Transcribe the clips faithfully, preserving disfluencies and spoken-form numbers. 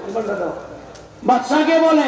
বাদশাকে বলে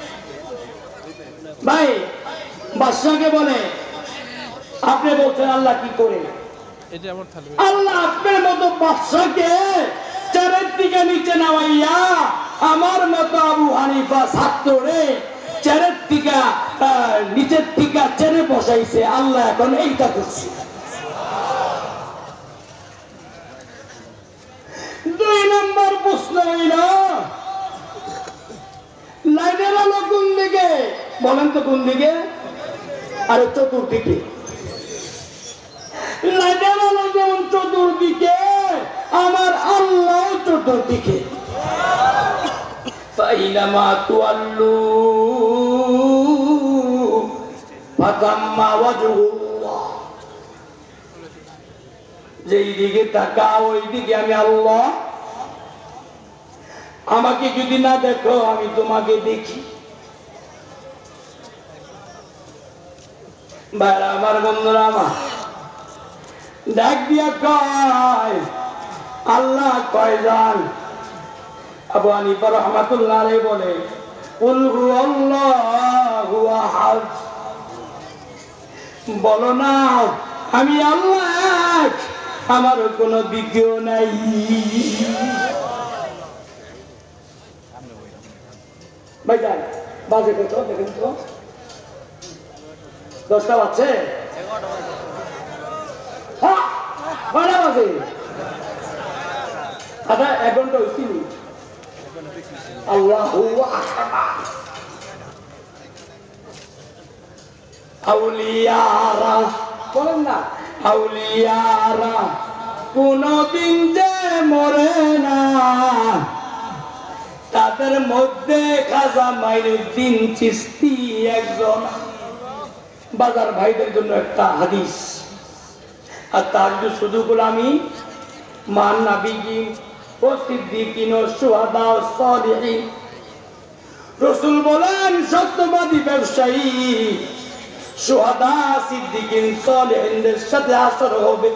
ভাই বাদশাকে বলে আপনি বলছেন আল্লাহ কি করে আল্লাহ আপনার মতো বাদশাকে চারের দিকে নিচে নামাইয়া আমার মতো আবু হানিফা ছাত্ররে চারের দিকে নিচের দিকে চেনে বসাইছে আল্লাহ এখন এইটা করছে দুই নম্বর প্রশ্ন হইল লাইনের আলো কোন দিকে বলেন তো কোন দিকে আর চতুর্দিকে লাইনের আলো যেমন চতুর্দিকে আমার আল্লাহ চতুর্দিকে ফাইনামা তুআল্লু ফাতাম্মা ওয়াজহুল্লাহ যেই দিকে তাকাও ওই দিকে আমি আল্লাহ আমাকে যদি না দেখো আমি তোমাকে দেখি ভাইরা আমার বন্ধুরা আমার ডাক দিয়া কয় আল্লাহ কয়জন আবু হানিফা রাহমাতুল্লাহ আলাইহি বলে কুল হুয়াল্লাহু আহাদ বলো না আমি আল্লাহ আমার কোনো দ্বিতীয় নাই ভাই যান বাজে কত দেখেন তো দশটা বাজছে হ্যাঁ কয়টা বাজে আচ্ছা এক ঘন্টা হয়েছি আল্লাহু আকবার আউলিয়ারা বলেন না আউলিয়ারা কোনদিন যে মরে না তাদের মধ্যে খাজা মাইনুদ্দিন চিশতি একজন বাজার ভাইদের জন্য একটা হাদিস আর তার যে শুধু গোলামি মান নাবিয়িন ও সিদ্দিকিন ও শুহাদা ও সালিহিন রাসূল বলেন সত্যবাদী ব্যবসায়ী শুহাদা সিদ্দিকিন সালিহিনদের সাথে আসর হবে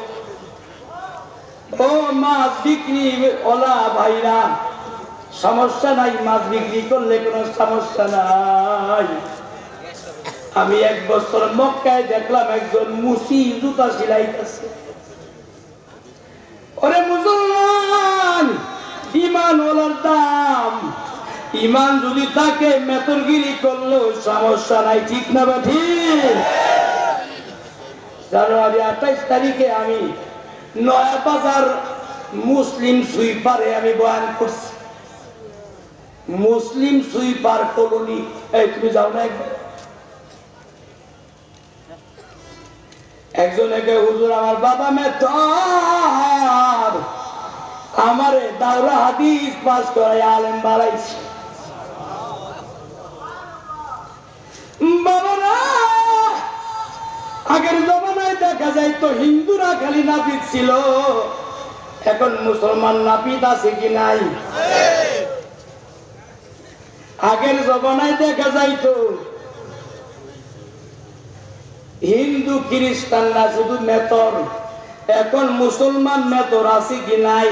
ও মাছ বিক্রি ওলা ভাইরা সমস্যা নাই মাছ বিক্রি করলে কোনো সমস্যা নাই আমি এক বছর মক্কায় দেখলাম একজন মুসি জুতা সিলাইতেছে ওরে মুসলমান ইমান ওলার দাম ইমান যদি তাকে মেতরগিরি করলেও সমস্যা নাই ঠিক না বা ঠিক জানুয়ারি আঠাইশ তারিখে আমি নয়া বাজার মুসলিম সুইপারে আমি বয়ান করছি মুসলিম সুইপার কলোনি এই তুমি যাও না একজন একে হুজুর আমার বাবা মেথর আমারে দাওরা হাদিস পাস করে আলেম বাড়াইছে বাবা না আগের জমানায় দেখা যায় তো হিন্দুরা খালি নাপিত ছিল এখন মুসলমান নাপিত আছে কি নাই আগের জমানায় দেখা যায় তো হিন্দু খ্রিস্টানরা শুধু মেতর এখন মুসলমান মেতর আছে কি নাই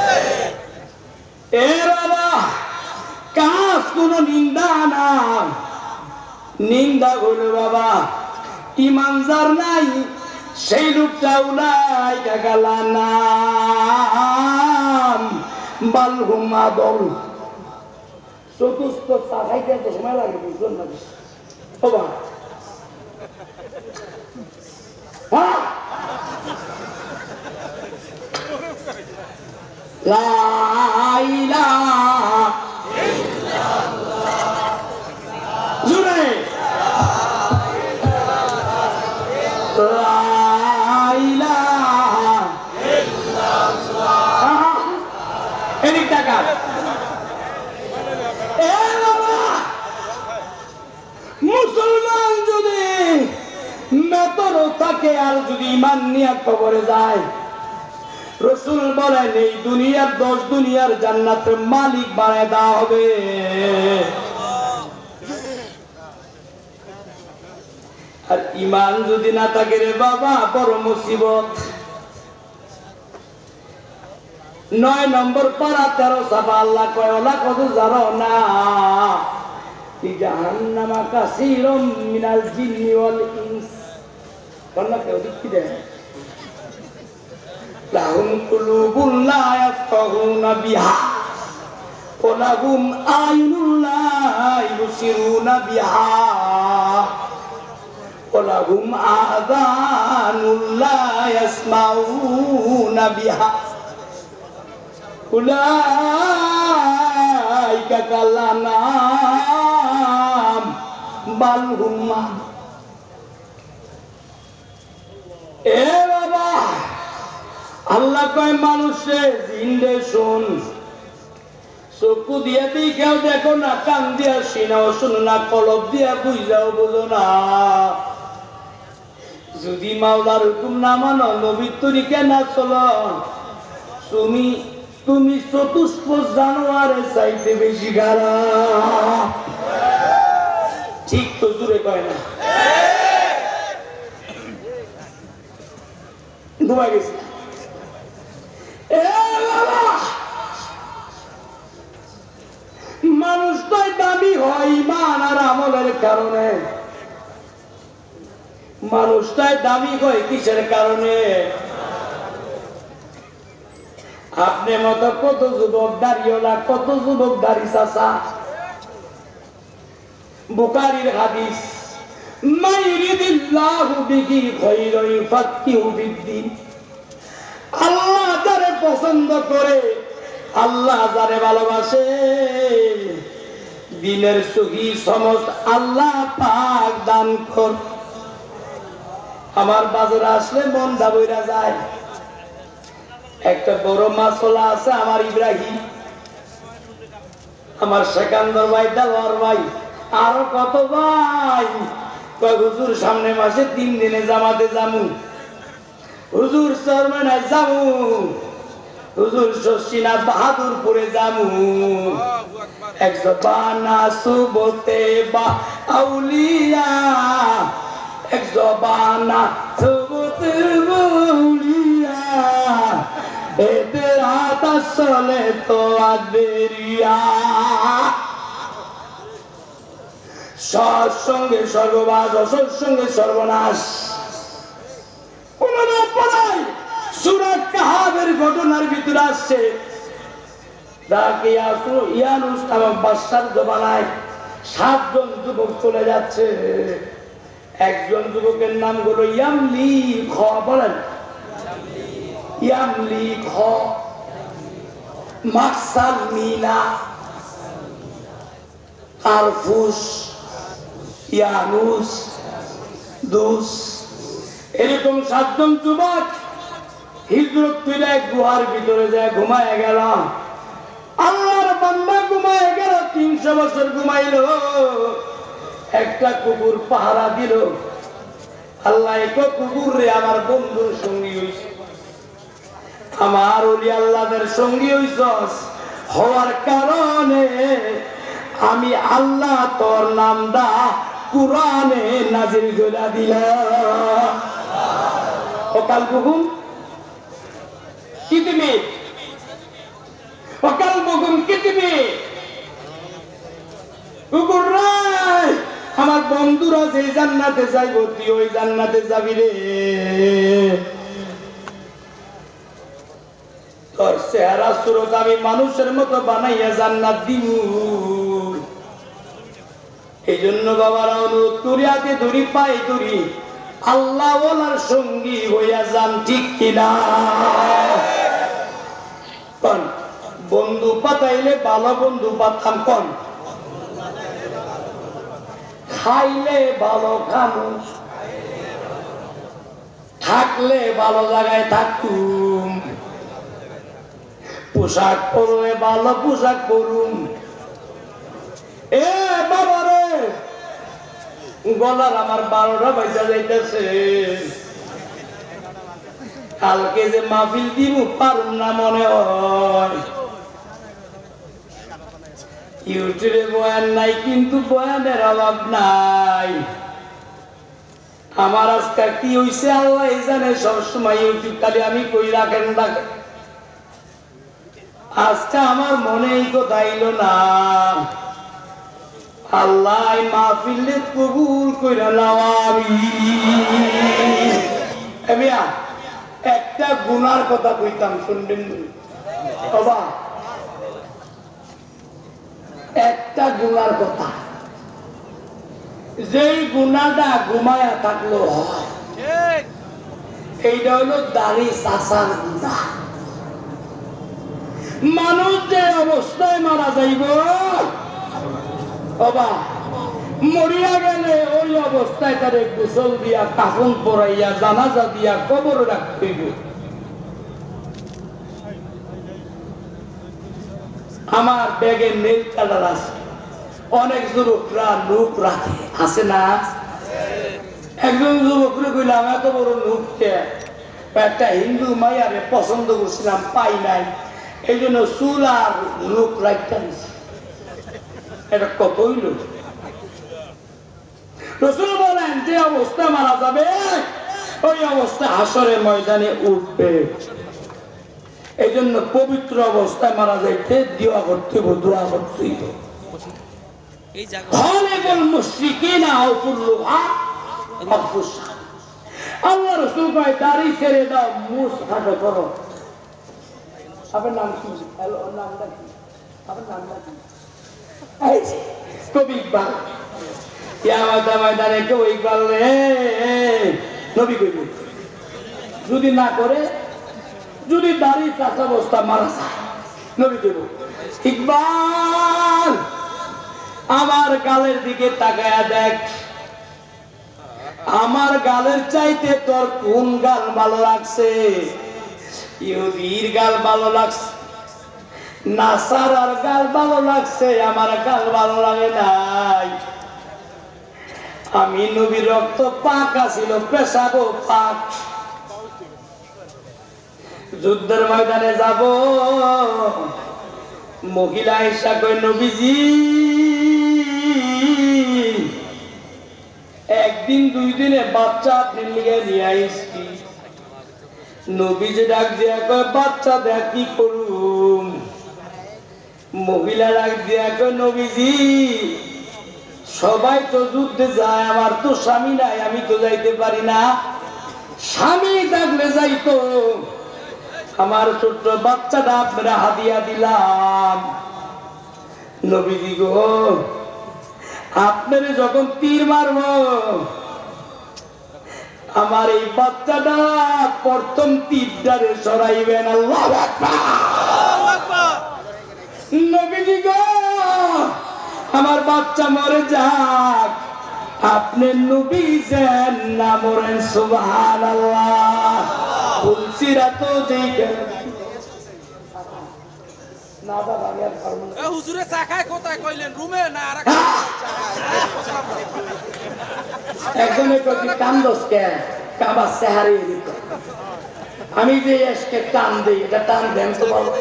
এ বাবা কাজ কোন নিন্দা না নিন্দা হলো বাবা ইমান যার নাই সেই লোকটা উলাই গেলা নাম বালহুমা দল চতুষ্প চা খাইতে তো সময় লাগে বুঝলেন না বাবা লা ইলাহা ইল্লাল্লাহ জুরে লা ইলাহা ইল্লাল্লাহ এদিক টাকা এ বাবা মুসলমান যদি মেতর থাকে আর যদি ইমান নিয়ে কবরে যায় রাসূল বলেন এই দুনিয়ার দশ দুনিয়ার জান্নাতের মালিক বানায় দেওয়া হবে আর ইমান যদি না থাকে রে বাবা বড় মুসিবত নয় নম্বর পারা তেরো সাফা আল্লাহ কয় ওলা কত জানো না জাহান্নামা কাসীরুম মিনাল জিন্নি ওয়াল ইনস কোন কেউ দেখি দেন লাহুম কুলুবুন লা ইয়াফকাহুনা বিহা ওয়া লাহুম আয়ুনুন লা ইবসিরুনা বিহা ওয়া লাহুম আযানুন লা ইয়াসমাউনা বিহা উলাইকা কালানাম বাল হুম এ বাবা আল্লাহ কয় মানুষে জিন্দে শুন চক্ষু দিয়া দিকেও দেখো না কান দিয়া শোনাও শোনো না কলব দিয়া বুঝাও বোঝো না যদি মাওলার হুকুম না মানো নবীর তরিকা না চলো তুমি তুমি চতুষ্প জানোয়ারে চাইতে বেশি গারা ঠিক তো জুড়ে কয় না ঘুমাই গেছি মানুষ তো দামি হয় ইমান আর আমলের কারণে মানুষটাই দামি হয় কিসের কারণে আপনি মতো কত যুবক দাঁড়িয়েলা কত যুবক দাঁড়ি চাচা বুখারীর হাদিস মাইরিদিল্লাহু বিহি খায়রান ইউফাক্কিহু ফিদ্দীন আল্লাহ যারে পছন্দ করে আল্লাহ যারে ভালোবাসে দিনের সুখী সমস্ত আল্লাহ পাক দান কর আমার বাজারে আসলে মনটা বইরা যায় একটা বড় মাছলা আছে আমার ইব্রাহিম আমার সেকান্দর ভাই দাওয়ার ভাই আরো কত ভাই কয় হুজুর সামনে মাসে তিন দিনে জামাতে যামু হুজুর চরমানায় যামু হুজুর শশিনা বাহাদুরপুরে যামু এক জবানা সুবতে বা আউলিয়া এক জবানা সুবতে আউলিয়া এদের হাত আসলে তো আদেরিয়া সৎসঙ্গে সর্বনাশ অসৎসঙ্গে সর্বনাশ সূরা কাহাবের ঘটনার ভিতরে আসছে ইয়ানুস নামক বাদশার জমানায় সাতজন যুবক চলে যাচ্ছে একজন যুবকের নাম হলো ইয়ামলি খ বলেন ইয়ামলি খ মাকসাল মিনা আরফুস ইয়ানুস দুস এরকম সাতজন যুবক হিজরত করে এক গুহার ভিতরে যায় ঘুমায় গেল আল্লাহর বান্দা ঘুমায় গেল তিনশো বছর ঘুমাইল একটা কুকুর পাহারা দিল আল্লাহ এক কুকুর রে আমার বন্ধুর সঙ্গী হইছে আমার ওলি আল্লাহদের সঙ্গী হইছস হওয়ার কারণে আমি আল্লাহ তোর নামটা কুরআনে নাজিল করে দিলাম ওকাল বুকুম কি তুমি ওকাল বুকুম কি তুমি কুকুর রে আমার বন্ধুরা যে জান্নাতে যাইব তুই ওই জান্নাতে যাবি রে তোর চেহারা সুরত আমি মানুষের মতো বানাইয়া জান্নাত দিব এই জন্য বাবারা অনুরোধ করি আগে ধরি পাই ধরি আল্লাহ ওনার সঙ্গী হইয়া যান ঠিক কিনা কন বন্ধু পাতাইলে ভালো বন্ধু পাতাম কন খাইলে ভালো খামু থাকলে ভালো জায়গায় থাকুম পোশাক পরলে ভালো পোশাক পরুম এ বাবা রে গলার আমার বারোটা পয়সা যাইতেছে কালকে যে মাহফিল দিব পারুম না মনে হয় ইউটিউবে বয়ান নাই কিন্তু বয়ানের অভাব নাই আমার আজকে কি হইছে আল্লাহ জানে সবসময় ইউটিউব খালি আমি কই রাখেন রাখেন আজকে আমার মনেই কথা আইল না আল্লাহ মাহফিলে কবুল কইরা নাওয়াবি এমিয়া একটা গুনার কথা কইতাম শুনবেন বাবা একটা গুনার কথা যেই গুনাটা ঘুমায়া থাকলো হয় এইটা হলো দাড়ি চাচার গুণা মানুষ যে অবস্থায় মারা যাইব বাবা মরিয়া গেলে ওই অবস্থায় তারে গোসল দিয়া কাফন পরাইয়া জানাজা দিয়া কবরে রাখতে হইব আমার ব্যাগে নেল কালার আছে অনেক যুবকরা লুক রাখে আছে না একজন যুবকরে কইলাম এত বড় লুক কে একটা হিন্দু মাইয়ারে পছন্দ করছিলাম পাই নাই এই জন্য চুল আর লুক রাখতে দিছি এটা কত হইল রাসূল বলেন যে অবস্থা মারা যাবে ওই অবস্থা হাসরের ময়দানে উঠবে এই জন্য পবিত্র অবস্থায় মারা যাইতে দোয়া করতে হবে দোয়া করতে হবে এই জায়গা খালিকুল মুশরিকিনা আও কুল্লুহা মাফুসা আল্লাহ রাসূল কয় দাড়ি ছেড়ে দাও মুছ কাটো করো আপনার নাম কি হ্যালো নামটা কি আপনার নামটা কি এই কবি ইকবাল কিয়ামত ময়দানে কেউ ইকবাল রে নবী কইব যদি না করে যদি দাড়ি কাঁচা অবস্থা মারা যায় নবী কইব ইকবাল আমার গালের দিকে তাকায়া দেখ আমার গালের চাইতে তোর কোন গাল ভালো লাগছে ইহুদির গাল ভালো লাগছে নাসারার গাল ভালো লাগছে আমার গাল ভালো লাগে নাই আমি নবীর রক্ত পাক আছিল পেশাবো পাক যুদ্ধের ময়দানে যাব মহিলা ঈশা কই নবীজি একদিন দুই দিনে বাচ্চা আপনি লিগে নিয়ে আইসি নবীজি ডাক দিয়া কয় বাচ্চা দেখ কি করুম মহিলা ডাক দিয়া কয় নবীজি সবাই তো যুদ্ধে যায় আমার তো স্বামী নাই আমি তো যাইতে পারি না স্বামী থাকলে যাইতো আমার ছোট্ট বাচ্চাটা আপনারা হাদিয়া দিলাম নবীজি গো আপনারে যখন তীর মারব আমার এই বাচ্চাটা প্রথম তীরটারে সরাইবেন আল্লাহু আকবার নবীজি গো আমার বাচ্চা মরে যাক আপনি নবী যেন না মরেন সুবহানাল্লাহ ফুলসিরা তো দেখে না বাবা আর পারবো না এ হুজুরে চা খায় কোথায় কইলেন রুমে না আর একজনে কই কান্দস কে কাবা সাহারি দিত আমি যে এসকে টান দেই এটা টান দেন তো বাবা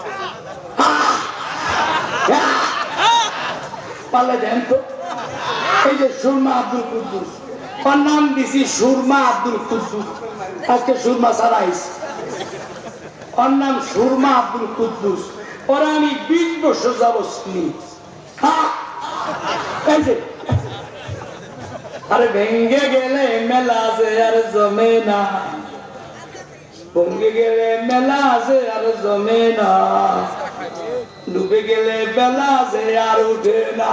পালে দেন তো এই যে সুরমা আব্দুল কুদ্দুস ওর নাম দিছি সুরমা আব্দুল কুদ্দুস আজকে সুরমা সারাইস ওর নাম সুরমা আব্দুল কুদ্দুস ওরা আমি বিশ বছর যাব শুনি এই যে আরে ভেঙ্গে গেলে মেলা আছে আর জমে না ভেঙ্গে গেলে মেলা আছে আর জমে না ডুবে গেলে বেলা আছে আর উঠে না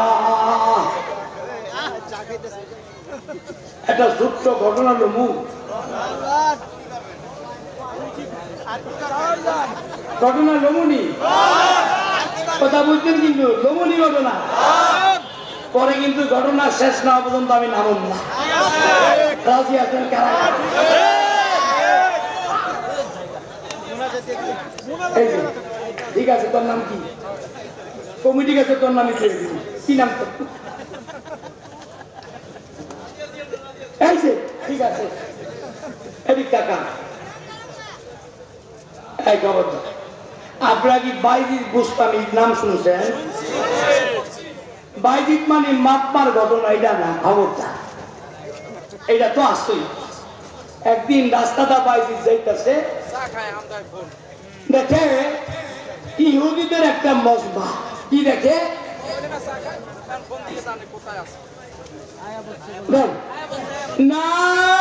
একটা ছোট্ট ঘটনা লমু ঘটনা লমুনি কথা বুঝছেন কিন্তু লমুনি ঘটনা পরে কিন্তু ঘটনা শেষ না পর্যন্ত আমি নামব না রাজি আছেন কারা ঠিক আছে তোর নাম কি কমিটি গেছে তোর নামে কি নাম তোর ঠিক আছে এদিক টাকা এই খবর আপনারা কি বাইজিৎ গোস্তামির নাম শুনছেন বাইজিৎ মানে মাপমার ঘটনা এটা না খবরটা এটা তো আসছেই একদিন রাস্তাটা বাইজিৎ যাইতেছে দেখে ইহুদিদের একটা মজমা কি দেখে না